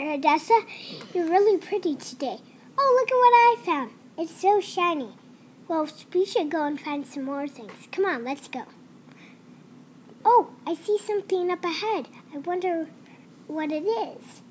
Odessa. You're really pretty today. Oh, look at what I found. It's so shiny. Well, we should go and find some more things. Come on, let's go. Oh, I see something up ahead. I wonder what it is.